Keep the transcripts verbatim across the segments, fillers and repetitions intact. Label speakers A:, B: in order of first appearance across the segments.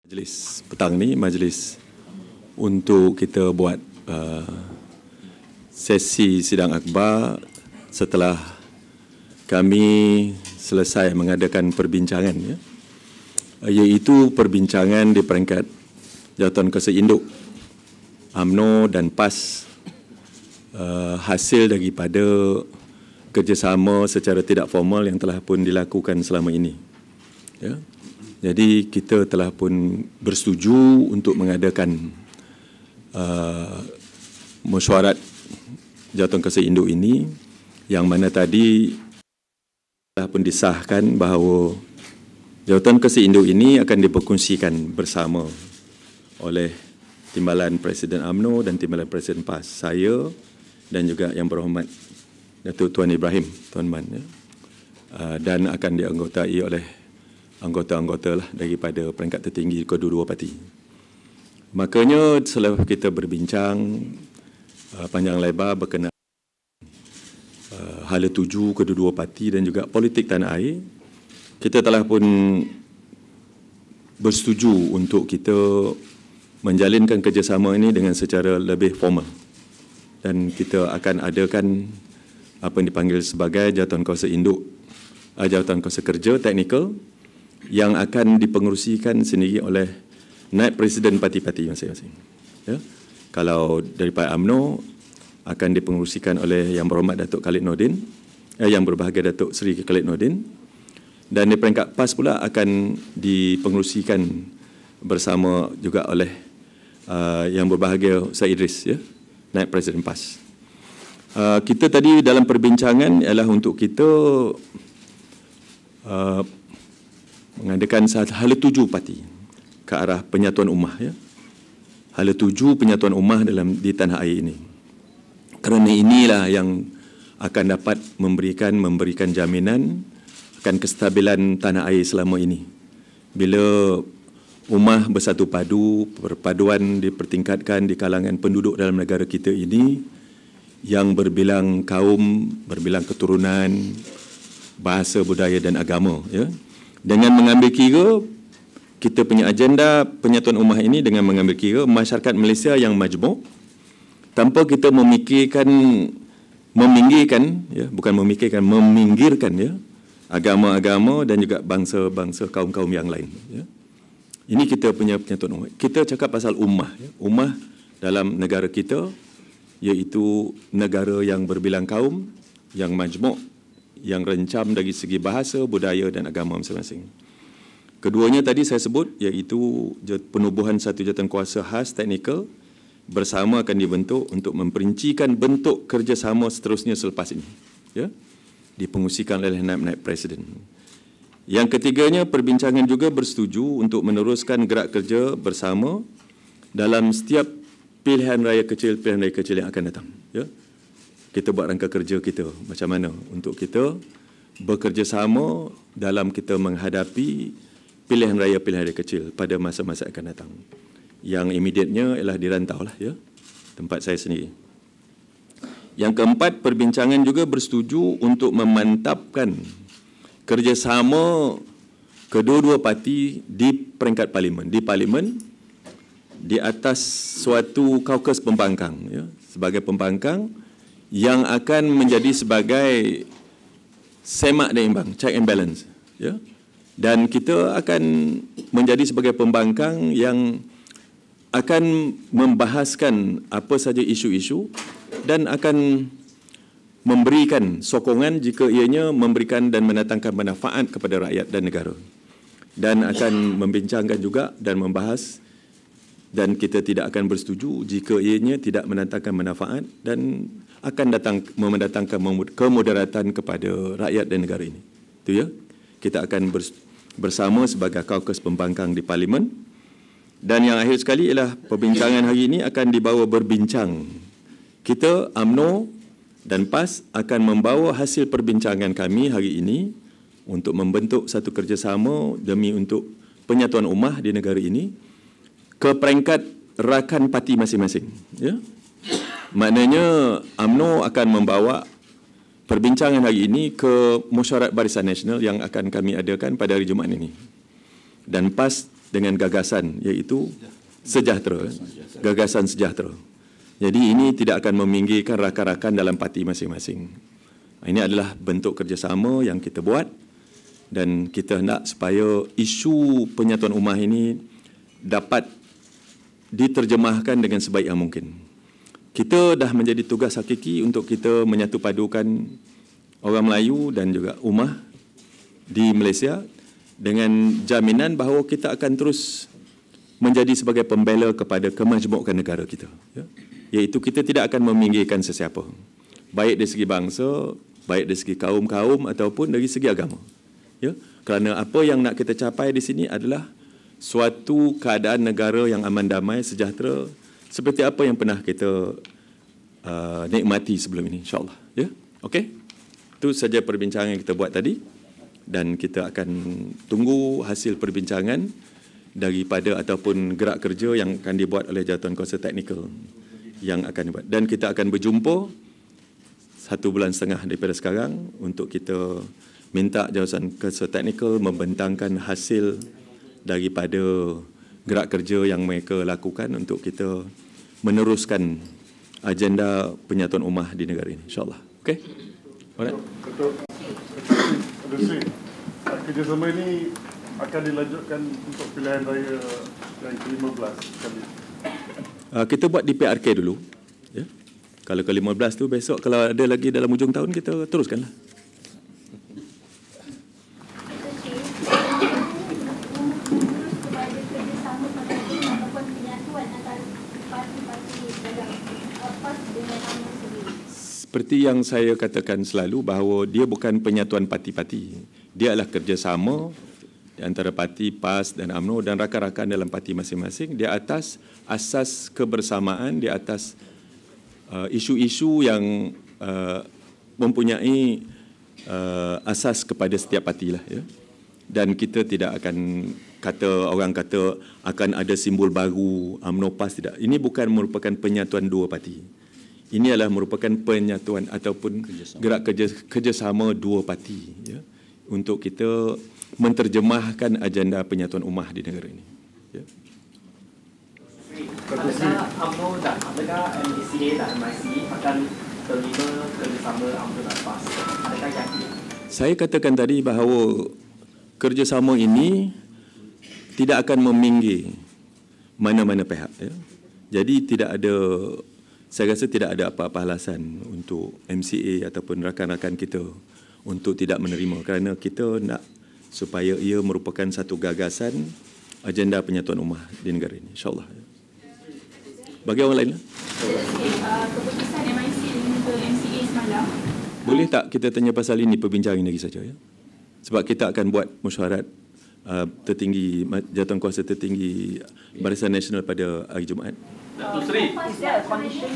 A: Majlis petang ni, majlis untuk kita buat uh, sesi sidang akhbar setelah kami selesai mengadakan perbincangan, ya, iaitu perbincangan di peringkat Jawatan Kuasa Induk UMNO dan P A S, uh, hasil daripada kerjasama secara tidak formal yang telah pun dilakukan selama ini, ya. Jadi kita telah pun bersetuju untuk mengadakan uh, mesyuarat Jawatan Kuasa Induk ini, yang mana tadi telah pun disahkan bahawa Jawatan Kuasa Induk ini akan diperkongsikan bersama oleh Timbalan Presiden UMNO dan Timbalan Presiden P A S, saya dan juga Yang Berhormat Datuk Tuan Ibrahim, Tuan Man, ya. uh, dan akan dianggotai oleh anggota-anggota lah daripada peringkat tertinggi kedua-dua parti. Makanya selepas kita berbincang uh, panjang lebar berkenaan uh, hala tuju kedua-dua parti dan juga politik tanah air, kita telah pun bersetuju untuk kita menjalinkan kerjasama ini dengan secara lebih formal, dan kita akan adakan apa yang dipanggil sebagai Jawatan Kuasa Induk, uh, Jawatan Kuasa Kerja Teknikal, yang akan dipengerusikan sendiri oleh naib presiden parti-parti masing-masing. Ya. Kalau daripada UMNO akan dipengerusikan oleh Yang Berhormat Datuk Khaled Nordin, eh, yang berbahagia Datuk Seri Khaled Nordin, dan di peringkat P A S pula akan dipengerusikan bersama juga oleh uh, Yang Berbahagia Syed Idris, ya, naib presiden P A S. Uh, kita tadi dalam perbincangan ialah untuk kita uh, mengadakan hala tuju parti ke arah penyatuan ummah, ya. Hala tuju penyatuan ummah dalam di tanah air ini. Kerana inilah yang akan dapat memberikan memberikan jaminan akan kestabilan tanah air selama ini. Bila ummah bersatu padu, perpaduan dipertingkatkan di kalangan penduduk dalam negara kita ini yang berbilang kaum, berbilang keturunan, bahasa, budaya dan agama, ya. Dengan mengambil kira kita punya agenda penyatuan ummah ini, dengan mengambil kira masyarakat Malaysia yang majmuk, tanpa kita memikirkan, meminggirkan, ya, bukan memikirkan, meminggirkan, ya, agama-agama dan juga bangsa-bangsa kaum-kaum yang lain, ya. Ini kita punya penyatuan ummah. Kita cakap pasal ummah, ya. Ummah dalam negara kita iaitu negara yang berbilang kaum, yang majmuk, yang rencam dari segi bahasa, budaya dan agama masing-masing. Keduanya tadi saya sebut iaitu penubuhan satu jawatan kuasa khas teknikal bersama akan dibentuk untuk memperincikan bentuk kerjasama seterusnya selepas ini, ya, dipengusikan oleh naib-naib presiden. Yang ketiganya, perbincangan juga bersetuju untuk meneruskan gerak kerja bersama dalam setiap pilihan raya kecil, pilihan raya kecil yang akan datang, ya. Kita buat rangka kerja kita macam mana untuk kita bekerjasama dalam kita menghadapi pilihan raya-pilihan raya kecil pada masa-masa akan datang. Yang immediatenya ialah di rantau lah, ya, tempat saya sendiri. Yang keempat, perbincangan juga bersetuju untuk memantapkan kerjasama kedua-dua parti di peringkat parlimen, di parlimen di atas suatu caucus pembangkang, ya, sebagai pembangkang yang akan menjadi sebagai semak dan imbang, check and balance, ya. Dan kita akan menjadi sebagai pembangkang yang akan membahaskan apa saja isu-isu dan akan memberikan sokongan jika ianya memberikan dan mendatangkan manfaat kepada rakyat dan negara. Dan akan membincangkan juga dan membahas, dan kita tidak akan bersetuju jika ianya tidak mendatangkan manfaat dan akan datang mendatangkan kemudaratan kepada rakyat dan negara ini. Itu, ya. Kita akan bersama sebagai caucus pembangkang di parlimen. Dan yang akhir sekali ialah perbincangan hari ini akan dibawa berbincang. Kita UMNO dan P A S akan membawa hasil perbincangan kami hari ini untuk membentuk satu kerjasama demi untuk penyatuan ummah di negara ini ke peringkat rakan parti masing-masing, ya. Maknanya UMNO akan membawa perbincangan hari ini ke mesyuarat Barisan Nasional yang akan kami adakan pada hari Jumaat ini. Dan P A S dengan gagasan iaitu sejahtera, gagasan sejahtera. Jadi ini tidak akan meminggirkan rakan-rakan dalam parti masing-masing. Ini adalah bentuk kerjasama yang kita buat dan kita nak supaya isu penyatuan ummah ini dapat diterjemahkan dengan sebaik yang mungkin. Kita dah menjadi tugas hakiki untuk kita menyatu padukan orang Melayu dan juga ummah di Malaysia dengan jaminan bahawa kita akan terus menjadi sebagai pembela kepada kemajmukan negara kita. Ya? Iaitu kita tidak akan meminggirkan sesiapa. Baik dari segi bangsa, baik dari segi kaum-kaum ataupun dari segi agama. Ya? Kerana apa yang nak kita capai di sini adalah suatu keadaan negara yang aman damai, sejahtera seperti apa yang pernah kita uh, nikmati sebelum ini, insya-Allah. Ya? Okey? Itu saja perbincangan yang kita buat tadi dan kita akan tunggu hasil perbincangan daripada ataupun gerak kerja yang akan dibuat oleh Jawatan Kuasa Teknikal yang akan dibuat. Dan kita akan berjumpa satu bulan setengah daripada sekarang untuk kita minta Jawatan Kuasa Teknikal membentangkan hasil daripada gerak kerja yang mereka lakukan untuk kita meneruskan agenda penyatuan ummah di negara ini, insya-Allah. Okey? Alright.
B: Datuk Seri, kerjasama ini akan dilanjutkan untuk pilihan raya yang ke lima belas kali.
A: Uh, kita buat di P R K dulu. Ya. Kalau ke lima belas tu besok kalau ada lagi dalam hujung tahun kita teruskanlah. Seperti yang saya katakan selalu bahawa dia bukan penyatuan parti-parti. Dia adalah kerjasama di antara parti P A S dan UMNO dan rakan-rakan dalam parti masing-masing di atas asas kebersamaan, di atas uh, isu-isu yang uh, mempunyai uh, asas kepada setiap parti lah, ya. Dan kita tidak akan kata, orang kata akan ada simbol baru UMNO P A S, tidak. Ini bukan merupakan penyatuan dua parti. Ini adalah merupakan penyatuan ataupun kerjasama. gerak kerja, kerjasama dua parti, ya, untuk kita menterjemahkan agenda penyatuan ummah di negara ini. Ya.
C: Adakah UMNO dan adakah M D C A dan M I C akan terlibat kerjasama UMNO dan P A S? Adakah yakin?
A: Saya katakan tadi bahawa kerjasama ini tidak akan meminggir mana-mana pihak. Ya. Jadi tidak ada, saya rasa tidak ada apa-apa alasan untuk M C A ataupun rakan-rakan kita untuk tidak menerima kerana kita nak supaya ia merupakan satu gagasan agenda penyatuan ummah di negara ini, insya-Allah. Bagi orang lain,
D: keputusan M I C dan juga M C A semalam.
A: Boleh tak kita tanya pasal ini perbincangan lagi saja, ya? Sebab kita akan buat mesyuarat uh, tertinggi, jawatan kuasa tertinggi Barisan Nasional pada hari Jumaat.
C: Datuk Seri,
D: is there a condition?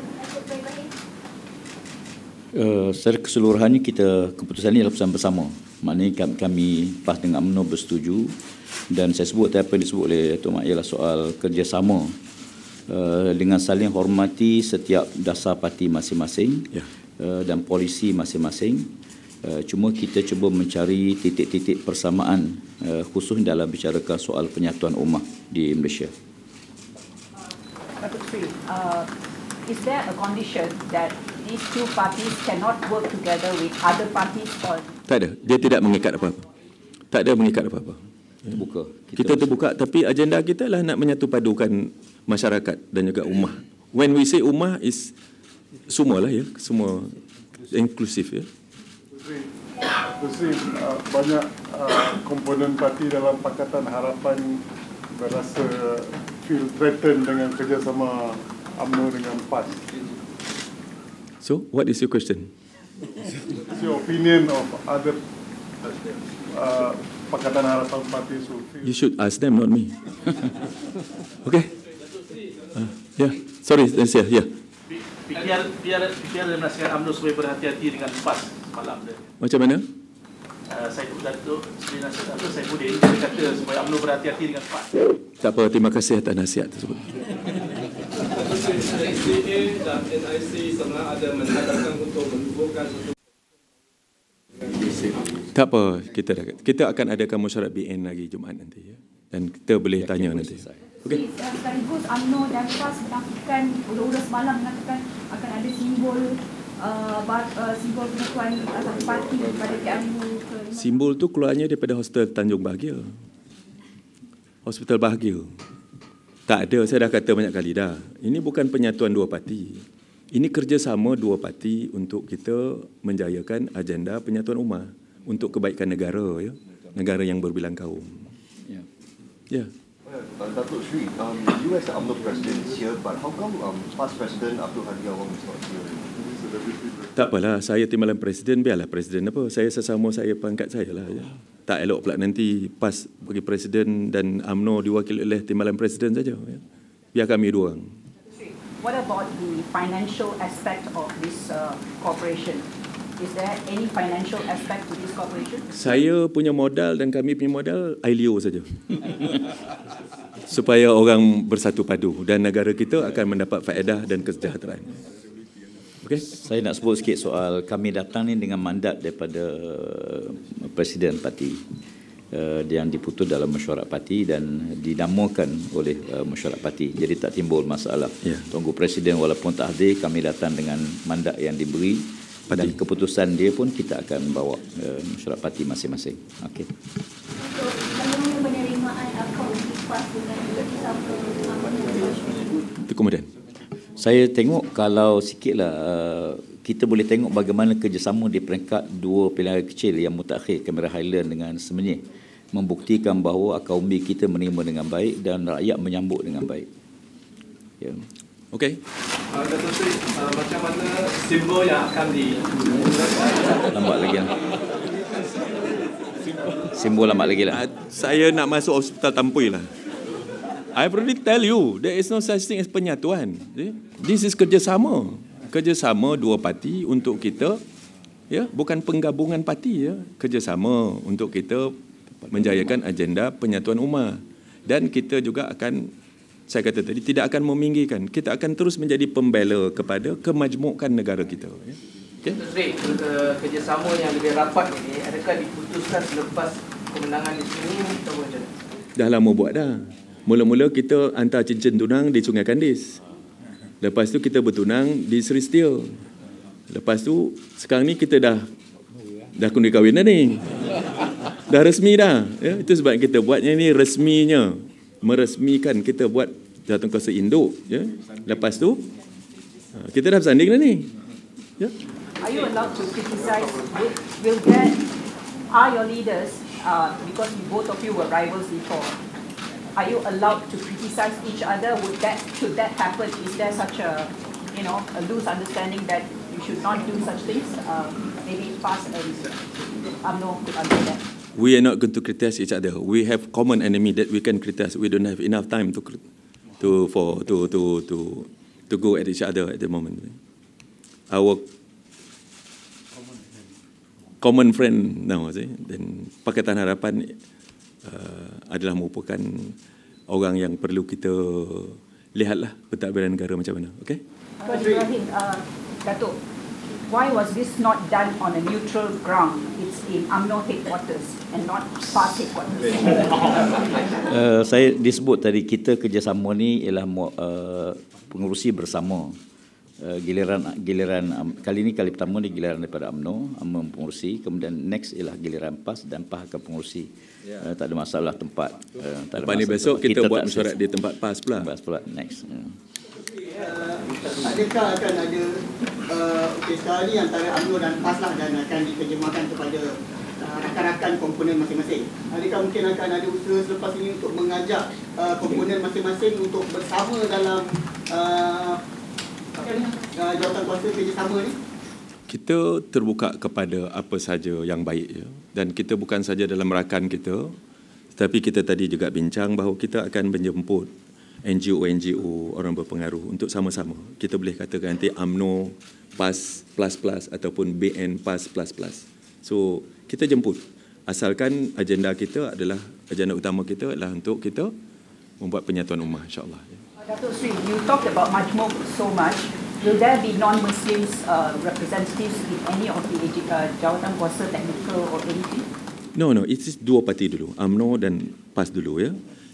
E: Uh, secara keseluruhannya kita keputusan ini adalah keputusan bersama. Maknanya kami, kami P A S dengan UMNO bersetuju dan saya sebut apa yang disebut oleh Datuk Mak ialah soal kerjasama uh, dengan saling hormati setiap dasar parti masing-masing, ya. uh, dan polisi masing-masing. Uh, cuma kita cuba mencari titik-titik persamaan uh, khusus dalam bicarakan soal penyatuan ummah di Malaysia.
F: Datuk Seri, uh, is there a condition that these two parties cannot work together with other parties or?
A: Tak ada. Dia tidak mengikat apa-apa. Tak ada mengikat apa-apa.
E: Terbuka.
A: Kita, kita terbuka, tapi agenda kita lah nak menyatu padukan masyarakat dan juga ummah. When we say ummah is semualah, ya, semua inklusif, ya.
B: Datuk Seri, uh, banyak uh, komponen parti dalam Pakatan Harapan berasa feel threatened dengan kerjasama UMNO dengan P A S.
A: So, what is your question?
B: What's your opinion of other uh, Pakatan Harapan parties who feel?
A: You should ask them, not me. Okay. Uh, yeah. Sorry, Nancy. Yeah.
C: biar biar biar menasihat UMNO supaya berhati-hati dengan P A S malam dia.
A: Macam mana?
C: Uh, saya Datuk Seri nasihat apa saya Budin dia kata supaya UMNO berhati-hati dengan P A S.
A: Tak apa, terima kasih atas nasihat tersebut.
G: M C A dan N I C sebenarnya ada menghadapkan untuk menumbuhkan
A: Tak apa, kita kita akan adakan mesyuarat B N lagi Jumaat nanti, ya. Dan kita boleh tanya nanti. Okey.
F: Sekaligus UMNO dan P A S menafikan, ula-ula semalam mengatakan akan ada simbol uh, uh, simbol pengakuan satu parti daripada K M U ke...
A: Simbol tu keluarnya daripada Hostel Tanjung Bahagia. Hospital Bahagia. Tak ada, saya dah kata banyak kali dah. Ini bukan penyatuan dua parti. Ini kerjasama dua parti untuk kita menjayakan agenda penyatuan ummah untuk kebaikan negara, ya. Negara yang berbilang kaum. Ya. Yeah.
H: Uh, Datuk Seri, um, you as the UMNO president is here, but how come um, past President Abdul Hadi Awang is not here?
A: Tak apalah, saya timbalan presiden, biarlah presiden apa. Saya sesama saya pangkat saya lah. Ya. Tak elok pula nanti P A S bagi presiden dan UMNO diwakili oleh timbalan presiden saja. Ya. Biar kami dua orang.
F: What about the financial aspect of this uh, corporation? Is there any financial aspect to this corporation?
A: Saya punya modal dan kami punya modal I L O saja. Supaya orang bersatu padu dan negara kita akan mendapat faedah dan kesejahteraan. Okey.
E: Saya nak sebut sikit soal kami datang ni dengan mandat daripada Presiden Parti uh, yang diputus dalam mesyuarat parti dan dinamakan oleh uh, mesyuarat parti. Jadi tak timbul masalah. Yeah. Tunggu Presiden walaupun tak hadir, kami datang dengan mandat yang diberi. Parti. Dan keputusan dia pun kita akan bawa uh, mesyuarat parti masing-masing. Okey.
D: Bagaimana penerimaan akaun di P A S dengan kerjasama
A: Itu kemudian.
E: Saya tengok kalau sikitlah uh, kita boleh tengok bagaimana kerjasama di peringkat dua pilihan kecil yang mutakhir, kamera Highland dengan Semenyih, membuktikan bahawa akaun B kita menerima dengan baik dan rakyat menyambut dengan baik. Ya.
A: Okey.
G: Uh, Datuk Seri, uh, macam mana simbol yang akan di...
E: Lambat lagi lah. Simbol lambat lagi lah.
A: Uh, saya nak masuk hospital Tampui lah. I've already tell you, there is no such thing as penyatuan. This is kerjasama. Kerjasama dua parti untuk kita, ya, bukan penggabungan parti, ya. Kerjasama untuk kita menjayakan agenda penyatuan ummah. Dan kita juga akan, saya kata tadi, tidak akan meminggirkan. Kita akan terus menjadi pembela kepada kemajmukan negara kita. Ya. Okay?
C: Mentri, kerjasama yang lebih rapat ini, adakah diputuskan selepas kemenangan di sini atau macam mana?
A: Dah lama buat dah. Mula-mula kita hantar cincin tunang di Sungai Kandis. Lepas tu kita bertunang di Seri Setia. Lepas tu sekarang ni kita dah dah kundi kahwin dah ni. Dah resmi dah. Ya, itu sebab kita buatnya ni resminya. Meresmikan kita buat jawatan kuasa induk. Ya. Lepas tu kita dah bersanding dah ni. Ya.
F: Are you allowed to criticize? Will, will there, are your leaders, uh, because both of you were rivals before, are you allowed to criticize each other? Would that, should that happen? Is there such a, you know, a loose understanding that you should not do such things? Uh, maybe P A S and UMNO could understand that.
A: We are not going to criticize each other. We have common enemy that we can criticize. We don't have enough time to to for to to to to go at each other at the moment. Our common friend now, see, dan Pakatan Harapan uh, adalah merupakan orang yang perlu kita lihatlah pentadbiran negara macam mana. Okey?
F: Ibrahim, uh, Datuk, why was this not done on a neutral ground? It's in UMNO headquarters and not P A S headquarters.
E: uh, saya disebut tadi kita kerjasama ni ialah uh, pengurusi bersama. Uh, giliran giliran um, kali ini kali pertama ni giliran daripada UMNO, UMNO pengurusi, kemudian next ialah giliran P A S dan P A S akan pengurusi. Yeah. Uh, tak ada masalah tempat. Uh, tak ada
A: lepas ni besok kita, kita buat mesyuarat di tempat P A S pula.
E: P A S pula next. Uh.
I: Uh, adakah akan ada uh, okay, sekarang ni antara UMNO dan P A S lah dan akan diterjemahkan kepada uh, rakan-rakan komponen masing-masing. Adakah mungkin akan ada usaha selepas ini untuk mengajak uh, komponen masing-masing untuk bersama dalam uh, Uh, jawatan kuasa kerjasama ni?
A: Kita terbuka kepada apa saja yang baik, ya. Dan kita bukan saja dalam rakan kita, tetapi kita tadi juga bincang bahawa kita akan menjemput N G O-N G O, orang berpengaruh untuk sama-sama. Kita boleh katakan nanti UMNO P A S plus plus ataupun B N P A S plus plus. So kita jemput, asalkan agenda kita adalah, agenda utama kita adalah untuk kita membuat penyatuan ummah, insyaAllah.
F: Datuk Seri, you talked about majmuk so much. Will there be non-Muslims uh, representatives in any of the uh, jawatan kuasa technical or anything?
A: No, no. It is dua parti dulu. UMNO dan P A S dulu, ya.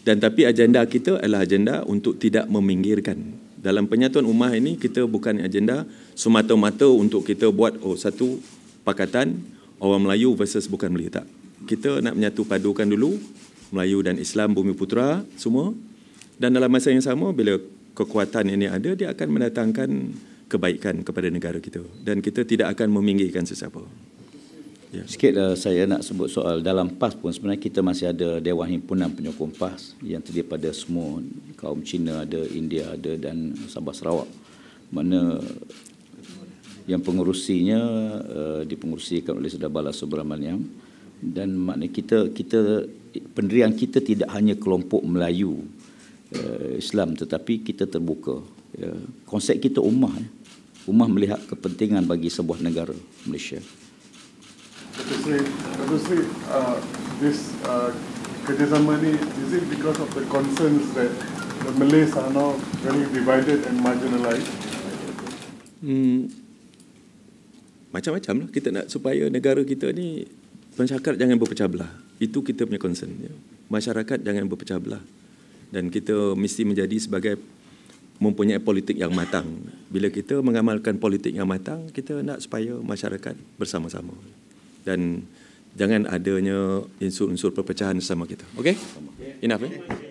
A: Dan tapi agenda kita adalah agenda untuk tidak meminggirkan. Dalam penyatuan ummah ini kita bukan agenda semata-mata untuk kita buat oh satu pakatan orang Melayu versus bukan Melayu, tak. Kita nak menyatu padukan dulu Melayu dan Islam bumi putera semua, dan dalam masa yang sama bila kekuatan ini ada, dia akan mendatangkan kebaikan kepada negara kita dan kita tidak akan meminggirkan sesiapa.
E: Ya. Sikit uh, saya nak sebut soal dalam P A S pun sebenarnya kita masih ada Dewan Himpunan Penyokong P A S yang terdiri pada semua kaum Cina ada, India ada dan Sabah Sarawak. Mana yang pengurusinya uh, dipengurusikan oleh Saudara Bala Subramaniam, dan maknanya kita kita pendirian kita tidak hanya kelompok Melayu uh, Islam tetapi kita terbuka. Ya. Konsep kita ummah, ya. Ummah melihat kepentingan bagi sebuah negara Malaysia.
B: Datuk Seri, Datuk Seri, uh, this uh, kerjasama ni, is it because of the concerns that the Malays are now very divided and marginalized?
A: Hmm, macam-macam lah. Kita nak supaya negara kita ni masyarakat jangan berpecah belah. Itu kita punya concern. Ya. Masyarakat jangan berpecah belah. Dan kita mesti menjadi sebagai mempunyai politik yang matang. Bila kita mengamalkan politik yang matang, kita nak supaya masyarakat bersama-sama. Dan jangan adanya unsur-unsur perpecahan sesama kita. Okey? Enough, eh?